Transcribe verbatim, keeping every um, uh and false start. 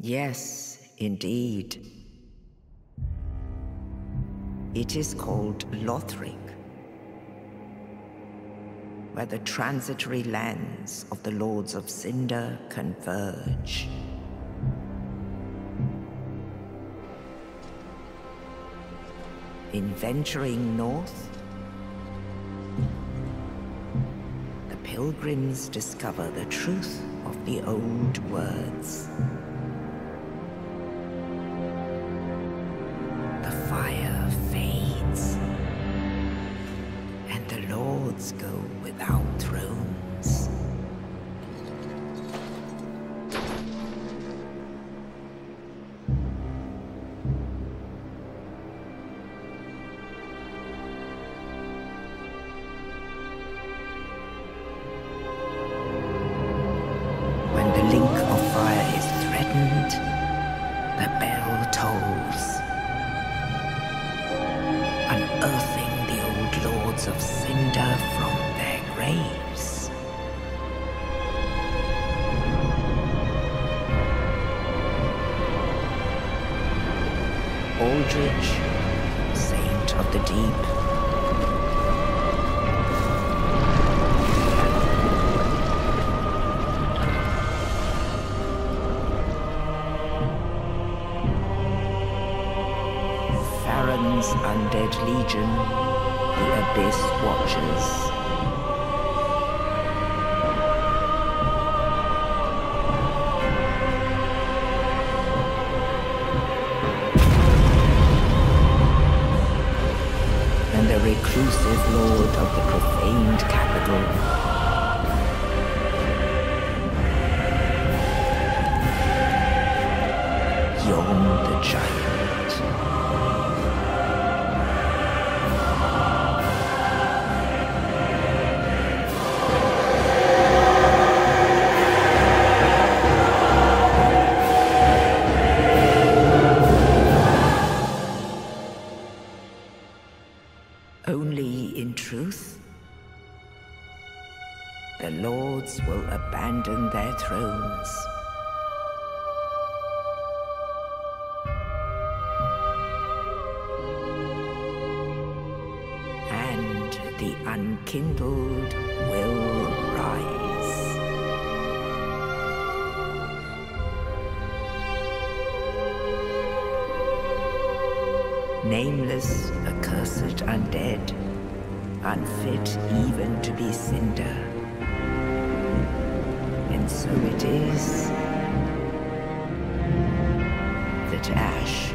Yes, indeed. It is called Lothric, where the transitory lands of the Lords of Cinder converge. In venturing north, the pilgrims discover the truth of the old words. The fire fades, and the lords go without thrones. When the link of fire is threatened, the bell tolls, unearthing the old Lords of Cinder from their graves. Aldrich, Saint of the Deep, Farron's Undead Legion, the Abyss Watchers. And the reclusive lord of the profaned capital, Yhorm the Giant. Only in truth, the lords will abandon their thrones. And the unkindled will rise. Nameless, accursed undead, unfit even to be cinder. And so it is that ash